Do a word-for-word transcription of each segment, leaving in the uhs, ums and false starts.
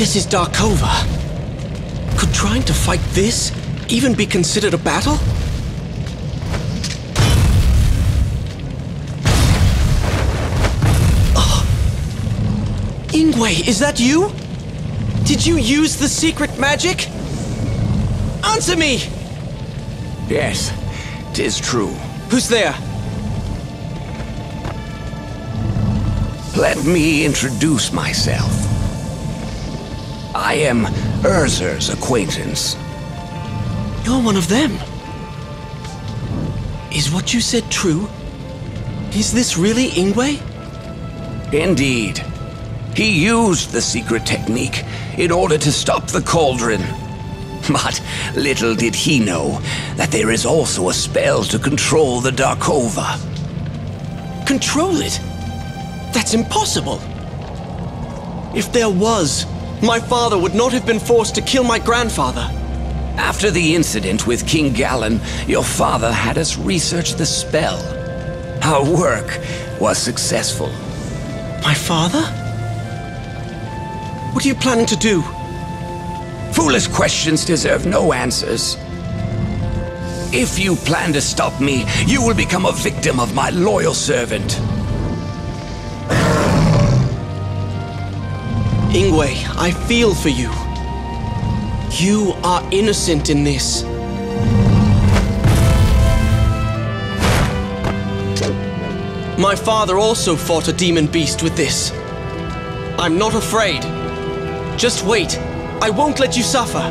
This is Darkova. Could trying to fight this even be considered a battle? Oh. Ingwe, is that you? Did you use the secret magic? Answer me! Yes, 'tis true. Who's there? Let me introduce myself. I am Urzur's acquaintance. You're one of them. Is what you said true? Is this really Ingwe? Indeed. He used the secret technique in order to stop the cauldron. But little did he know that there is also a spell to control the Darkova. Control it? That's impossible. If there was, my father would not have been forced to kill my grandfather. After the incident with King Gallen, your father had us research the spell. Our work was successful. My father? What are you planning to do? Foolish questions deserve no answers. If you plan to stop me, you will become a victim of my loyal servant. Ingwe, I feel for you. You are innocent in this. My father also fought a demon beast with this. I'm not afraid. Just wait. I won't let you suffer.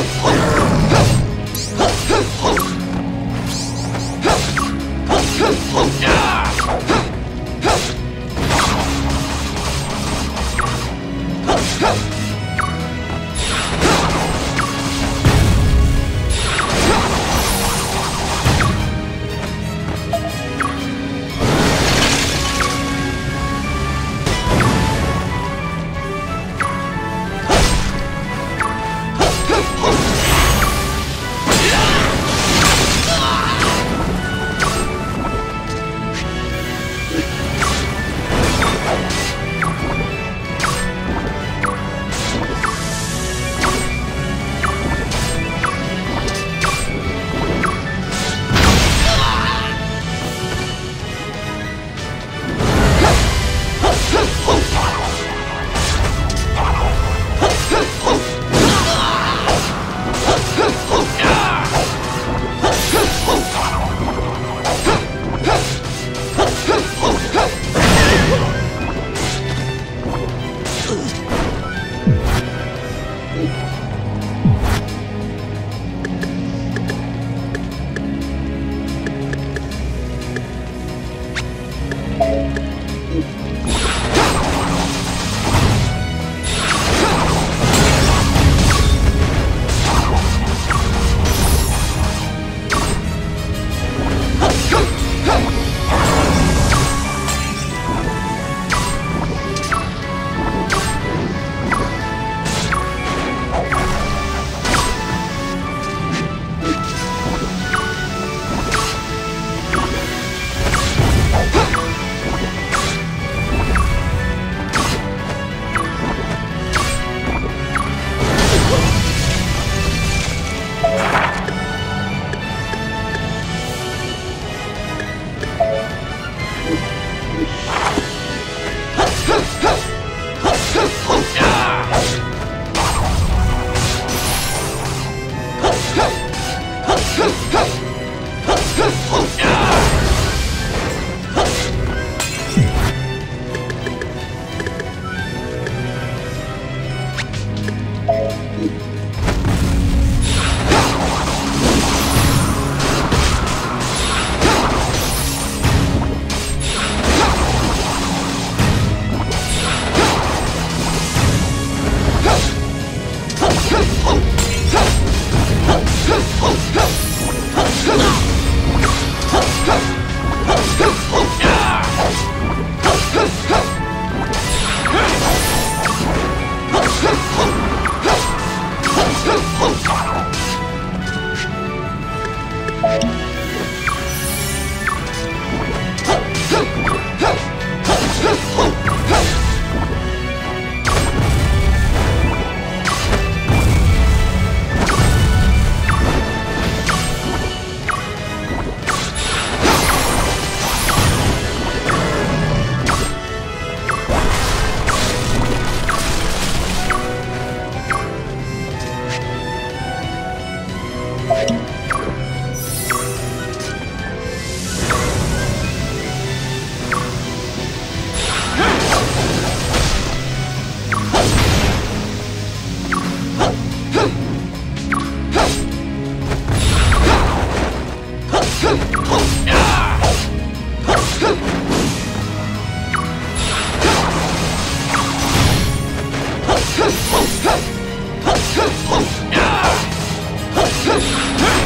Huh!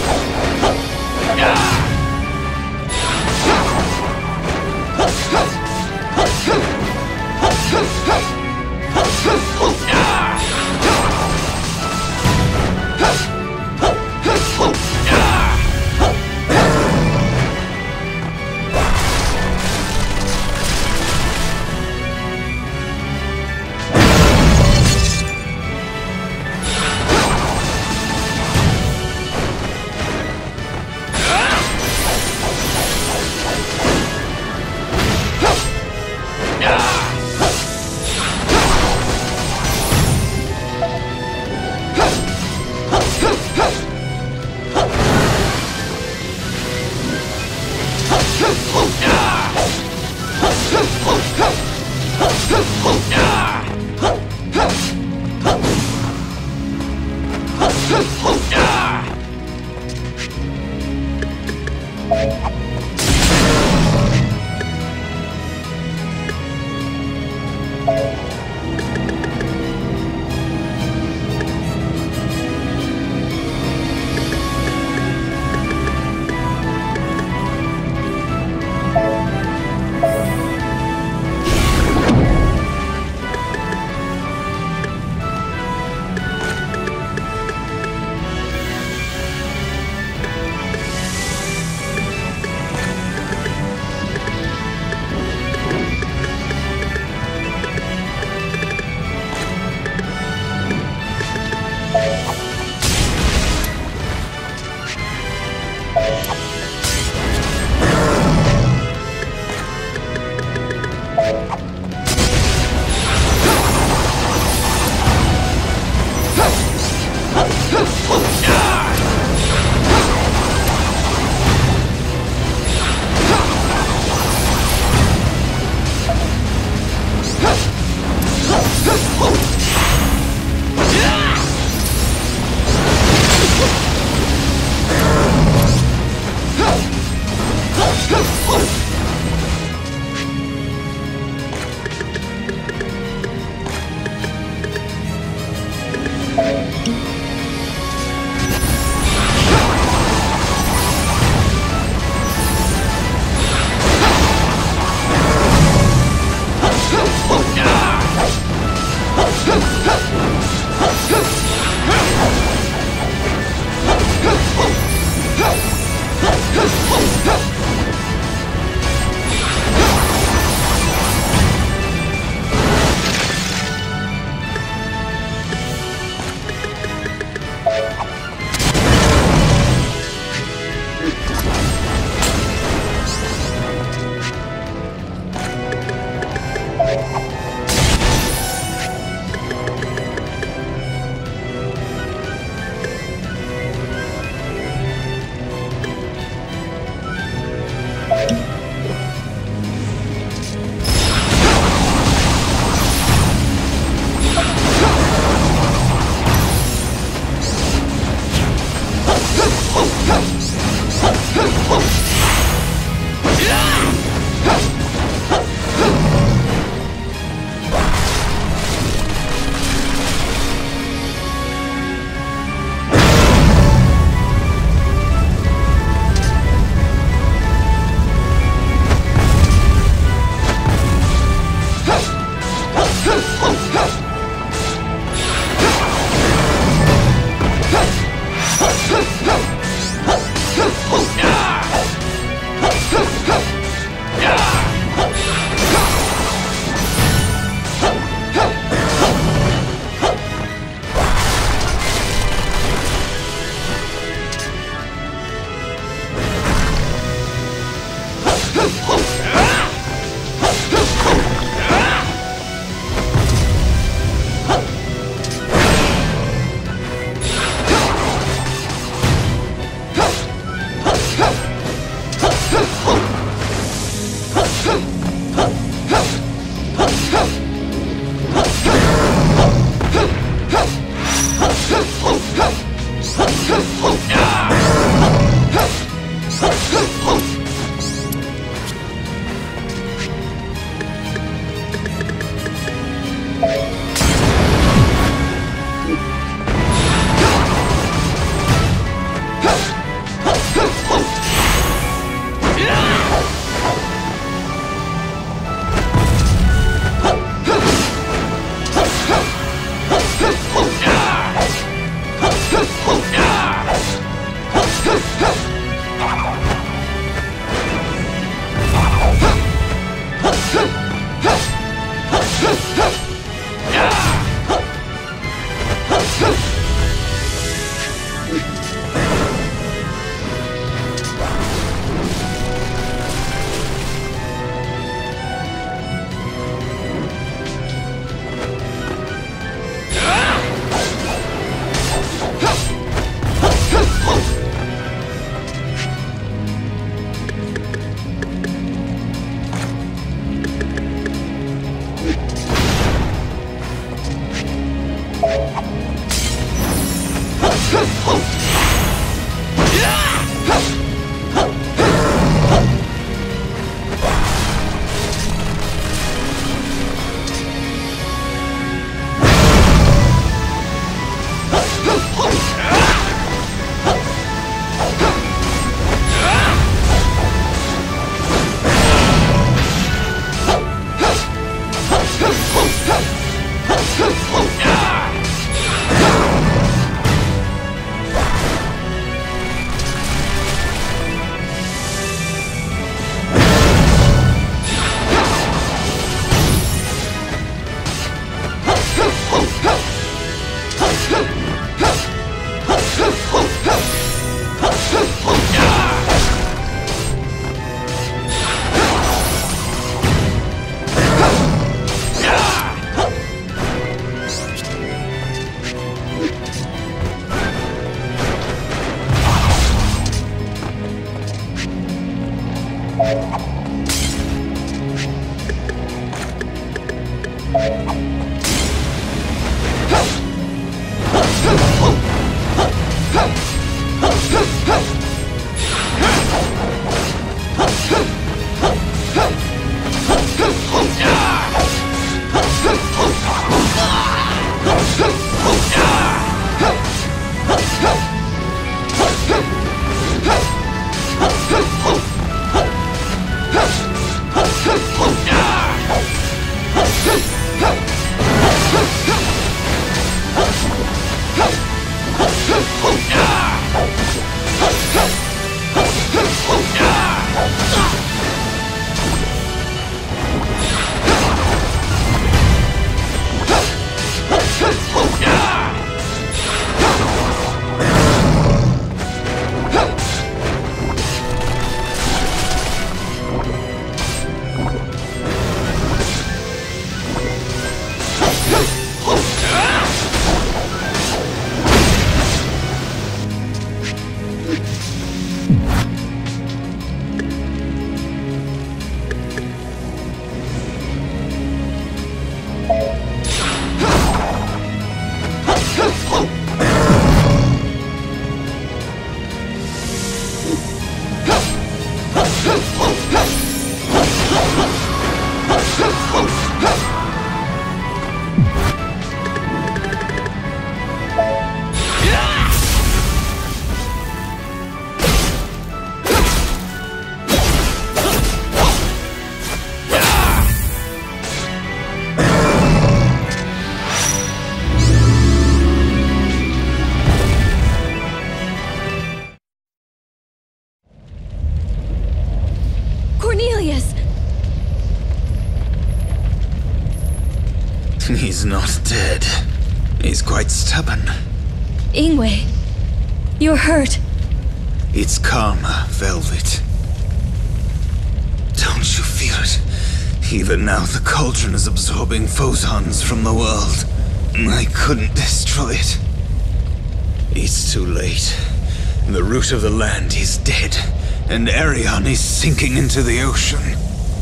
He's not dead. He's quite stubborn. Ingwe, you're hurt. It's karma, Velvet. Don't you feel it? Even now, the cauldron is absorbing phosons from the world. I couldn't destroy it. It's too late. The root of the land is dead, and Arion is sinking into the ocean.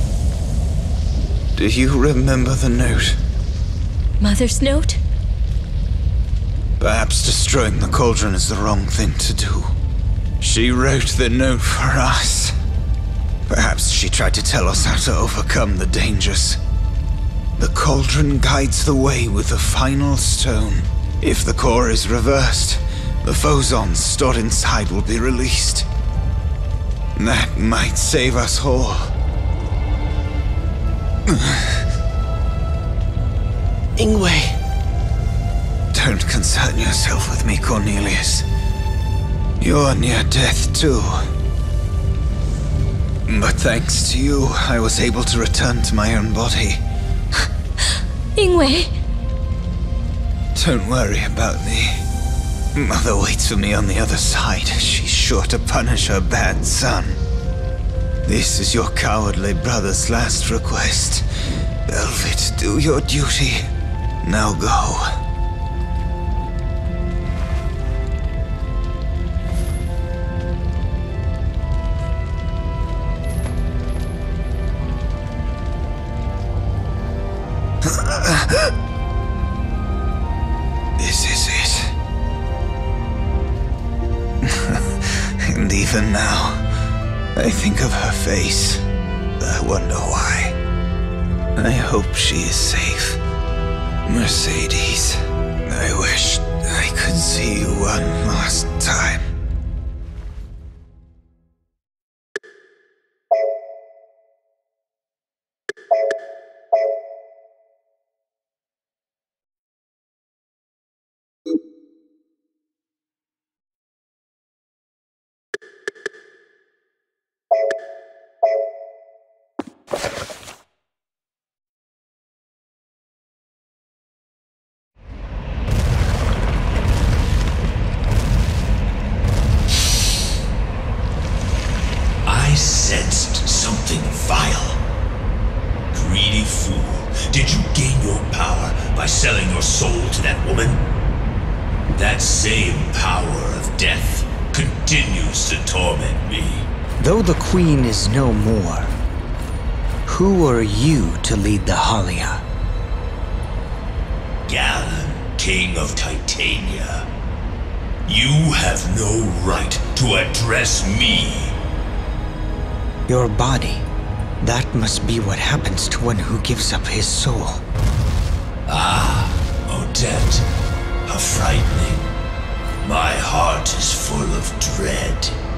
Do you remember the note? Mother's note? Perhaps destroying the cauldron is the wrong thing to do. She wrote the note for us. Perhaps she tried to tell us how to overcome the dangers. The cauldron guides the way with the final stone. If the core is reversed, the phosons stored inside will be released. That might save us all. Ingwe. Don't concern yourself with me, Cornelius. You're near death, too. But thanks to you, I was able to return to my own body. Ingwe! Don't worry about me. Mother waits for me on the other side. She's sure to punish her bad son. This is your cowardly brother's last request. Velvet, do your duty. Now go. This is it. And even now, I think of her face. I wonder why. I hope she is safe. Mercedes, I wish I could see you one last time. I sensed something vile. Greedy fool, did you gain your power by selling your soul to that woman? That same power of death continues to torment me. Though the Queen is no more, who are you to lead the Halia? Galen, King of Titania. You have no right to address me. Your body. That must be what happens to one who gives up his soul. Ah, Odette. How frightening. My heart is full of dread.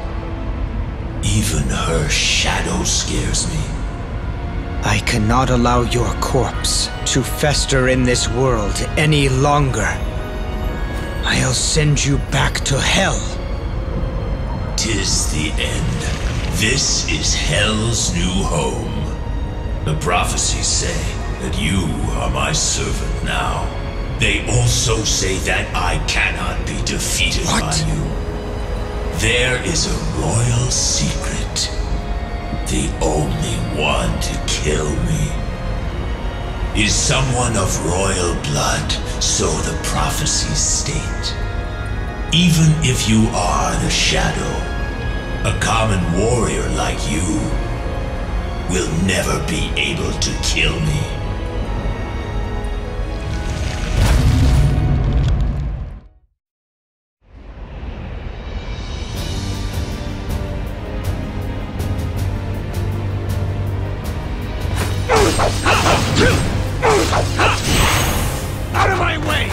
Even her shadow scares me. I cannot allow your corpse to fester in this world any longer. I'll send you back to hell. Tis the end. This is Hell's new home. The prophecies say that you are my servant now. They also say that I cannot be defeated What? by you. There is a royal secret. The only one to kill me is someone of royal blood, so the prophecies state. Even if you are the Shadow, a common warrior like you will never be able to kill me. Out of my way!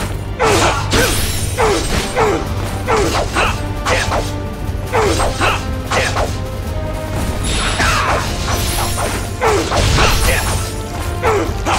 Ha!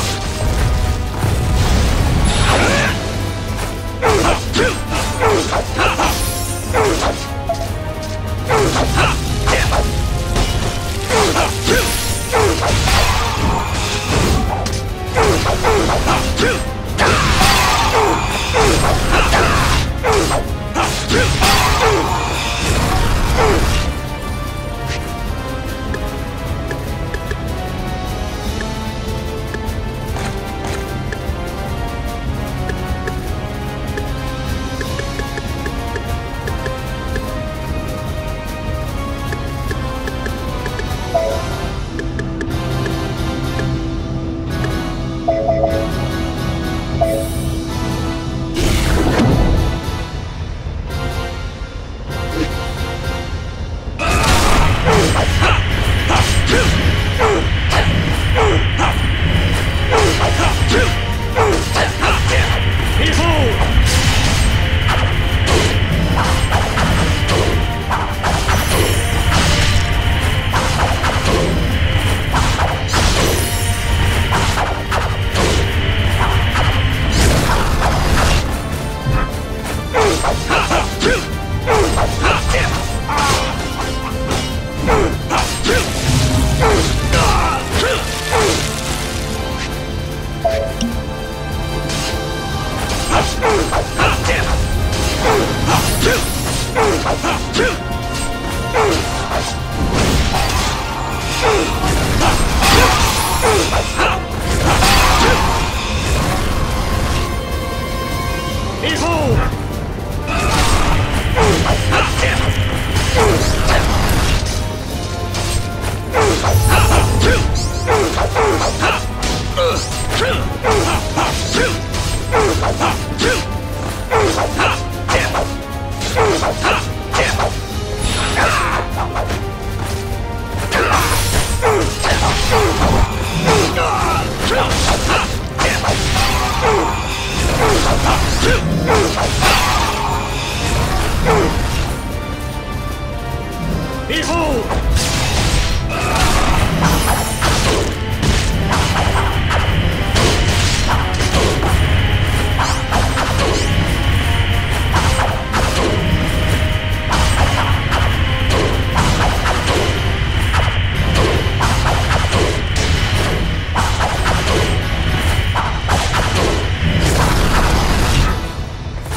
Behold!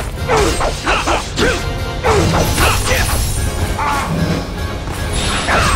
Ah!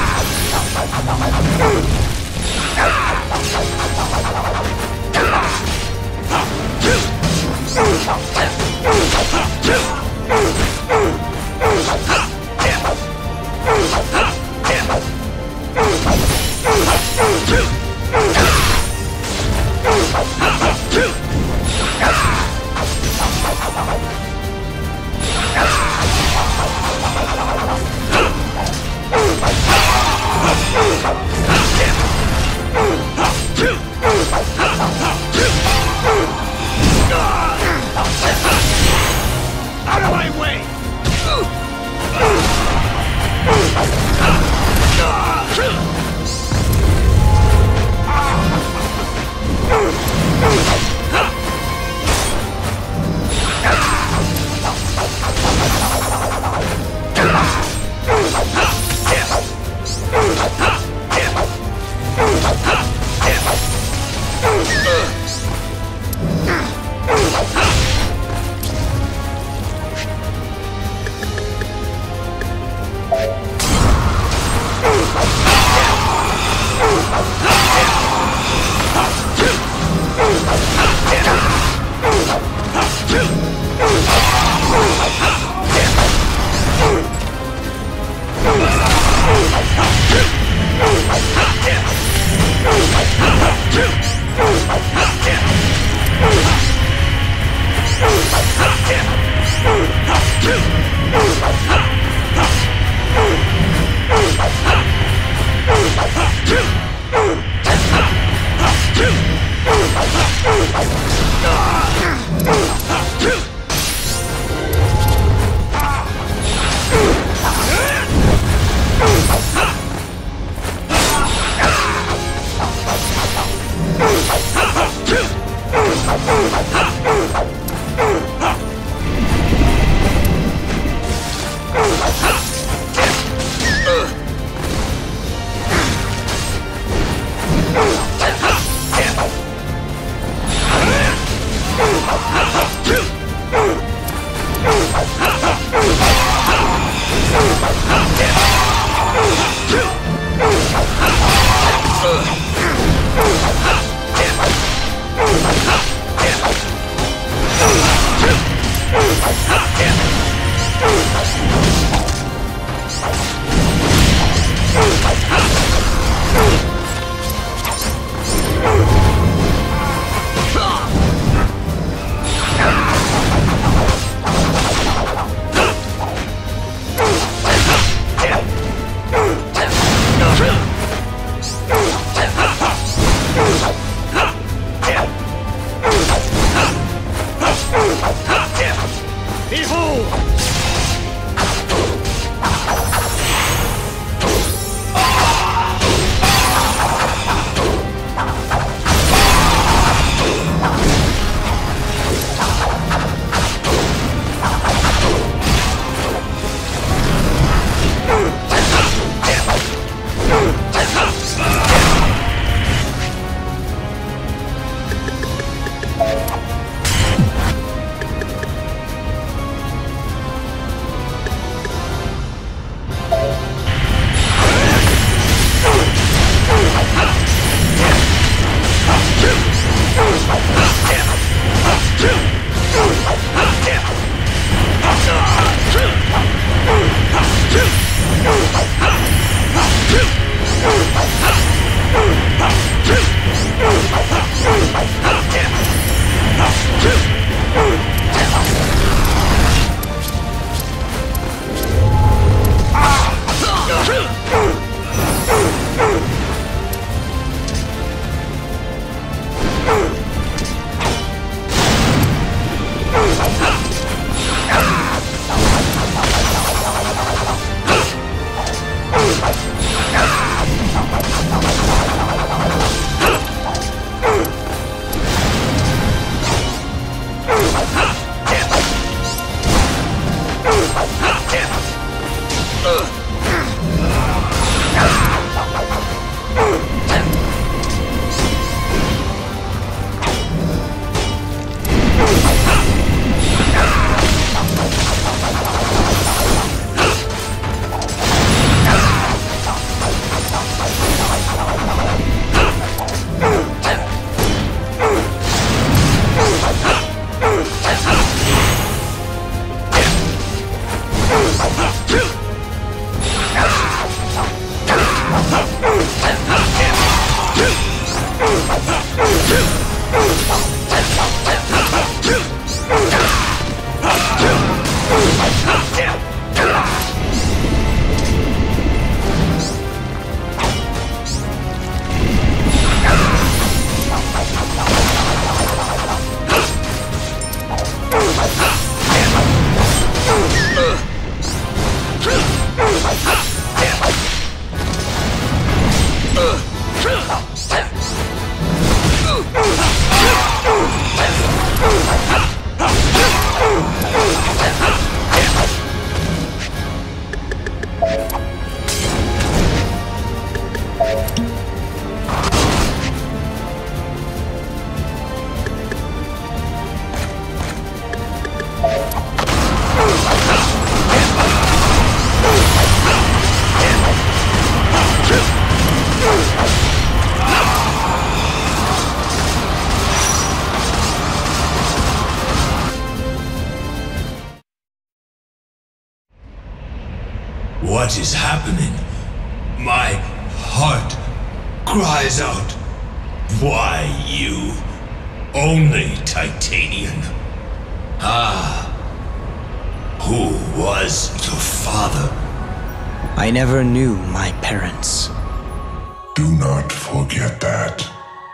What is happening? My heart cries out. Why you? Only Titanian. Ah. Who was your father? I never knew my parents. Do not forget that.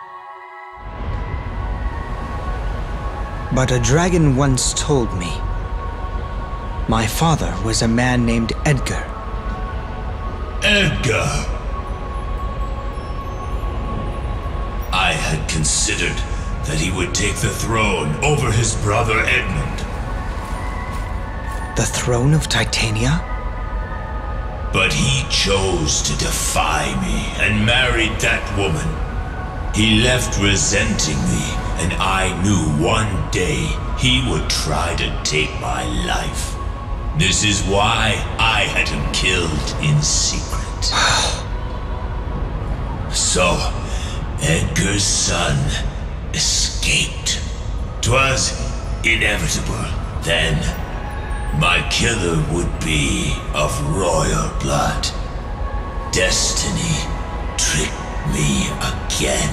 But a dragon once told me my father was a man named Edgar. Edgar. I had considered that he would take the throne over his brother Edmund. The throne of Titania? But he chose to defy me and married that woman. He left resenting me, and I knew one day he would try to take my life. This is why I had him killed in secret. So, Edgar's son escaped. 'Twas inevitable then. My killer would be of royal blood. Destiny tricked me again.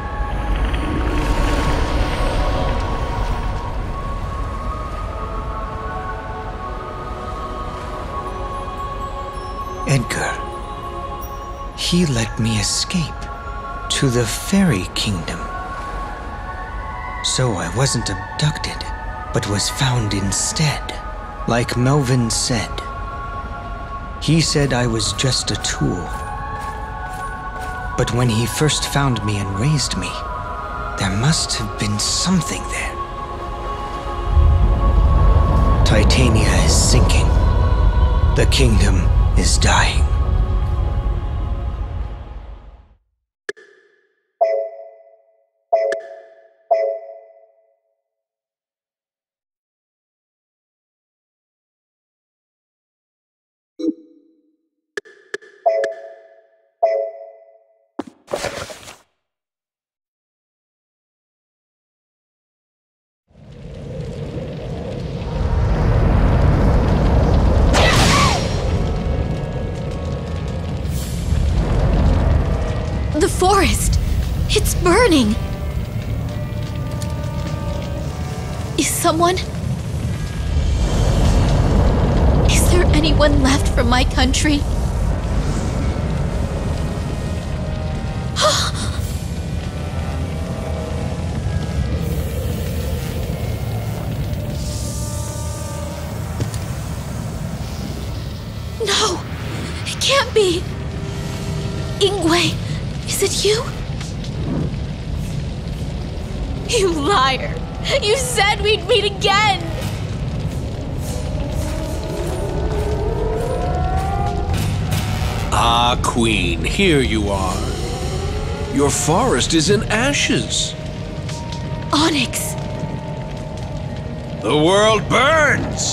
Edgar. He let me escape to the fairy kingdom. So I wasn't abducted, but was found instead. Like Melvin said. He said I was just a tool. But when he first found me and raised me, there must have been something there. Titania is sinking. The kingdom is dying. The forest! It's burning! Is someone... Is there anyone left from my country? No! It can't be! Ingwe! Is it you? You liar! You said we'd meet again! Ah, Queen, here you are. Your forest is in ashes. Onyx! The world burns!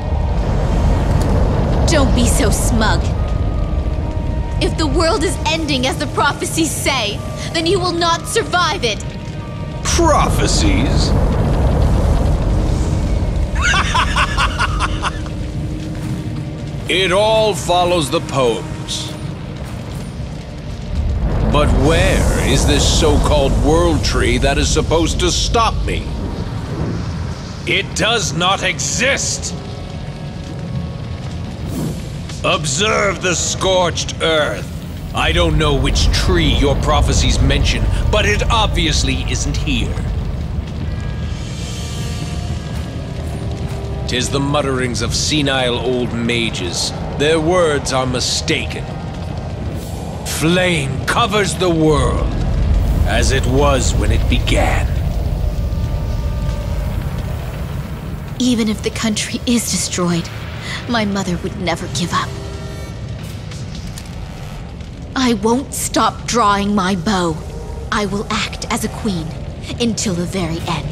Don't be so smug. If the world is ending as the prophecies say, then you will not survive it. Prophecies? It all follows the poems. But where is this so-called world tree that is supposed to stop me? It does not exist! Observe the scorched earth. I don't know which tree your prophecies mention, but it obviously isn't here. 'Tis the mutterings of senile old mages. Their words are mistaken. Flame covers the world, as it was when it began. Even if the country is destroyed, my mother would never give up. I won't stop drawing my bow. I will act as a queen until the very end.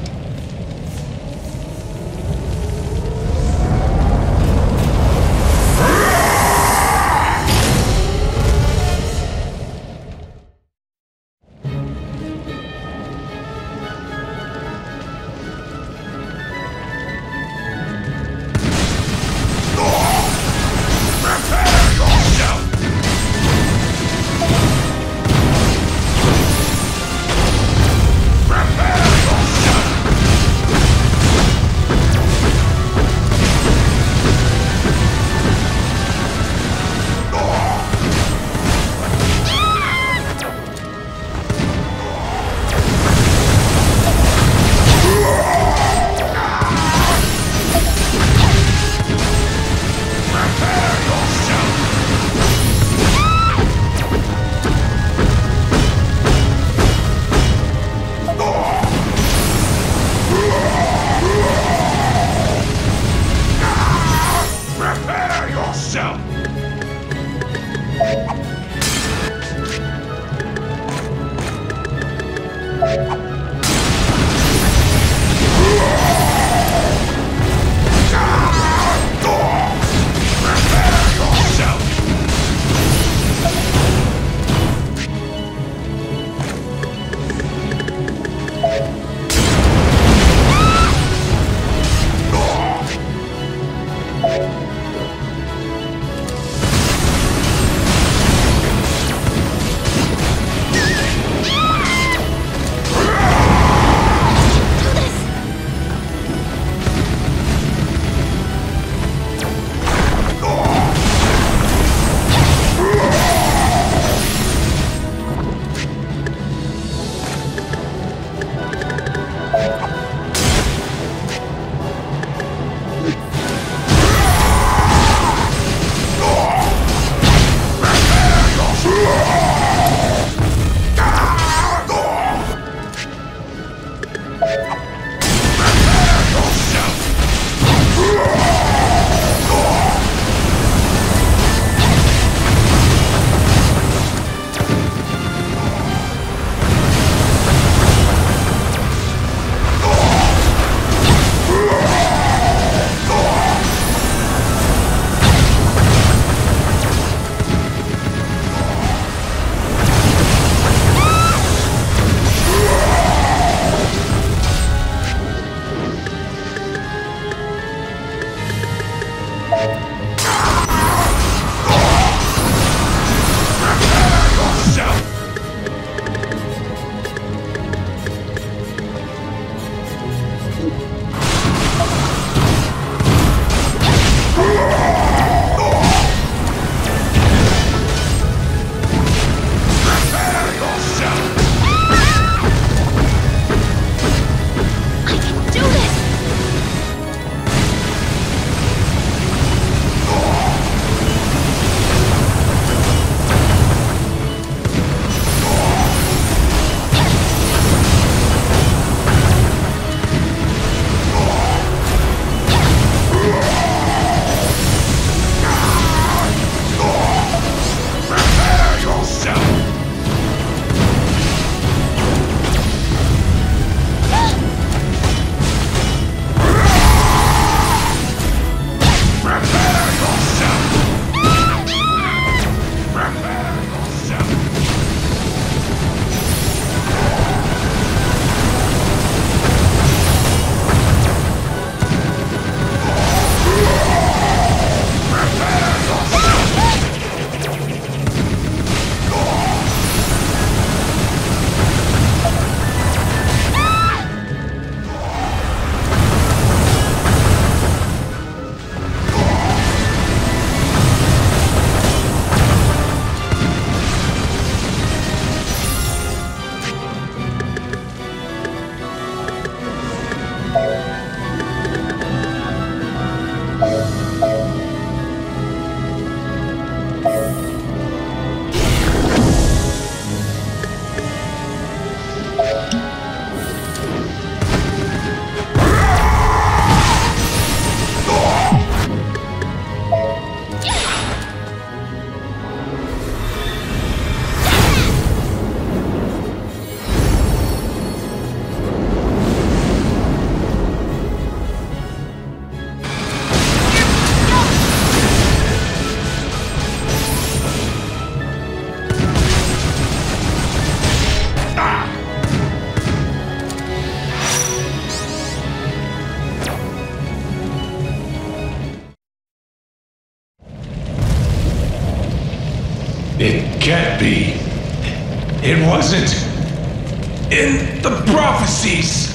It can't be. It wasn't in the prophecies.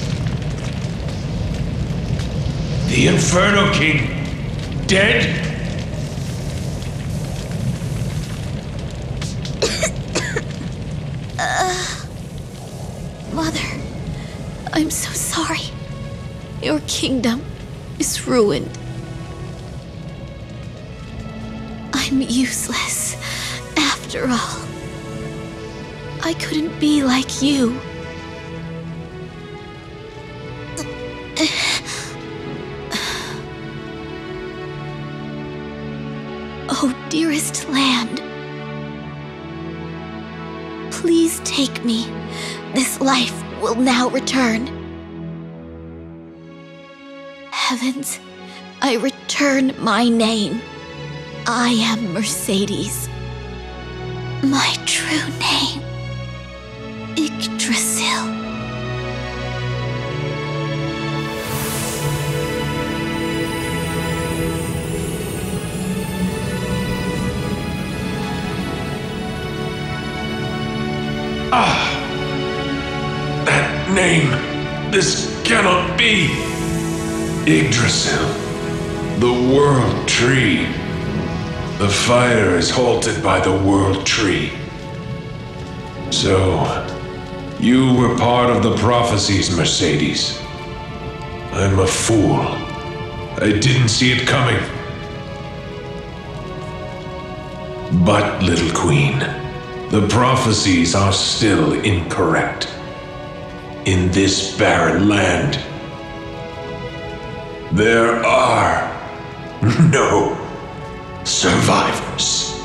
The Inferno King dead? uh, Mother, I'm so sorry. Your kingdom is ruined. I'm useless, after all. I couldn't be like you. Oh, dearest land. Please take me. This life will now return. Heavens, I return my name. I am Mercedes. My true name, Yggdrasil. Ah! That name! This cannot be! Yggdrasil. The World Tree. The fire is halted by the World Tree. So, you were part of the prophecies, Mercedes. I'm a fool. I didn't see it coming. But, little queen, the prophecies are still incorrect. In this barren land, there are no survivors.